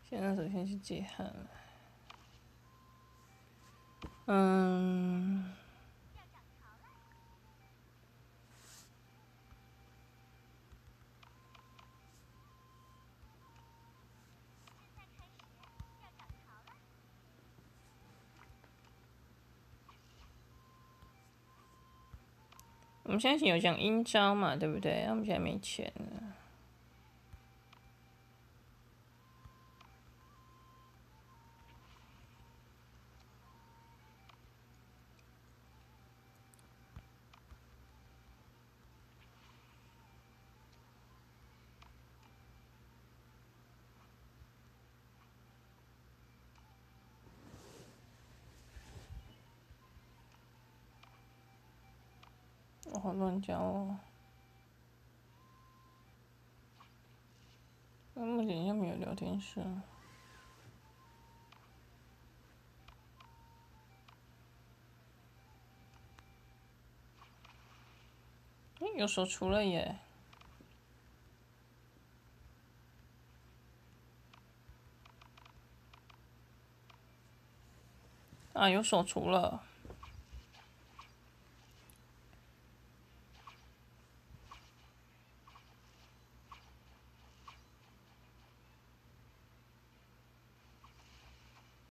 现在首先去接汉了。嗯。我们现在有讲阴招嘛，对不对？我们现在没钱了。我好乱讲哦。目前又没有聊天室。有手除了耶。啊，有手除了。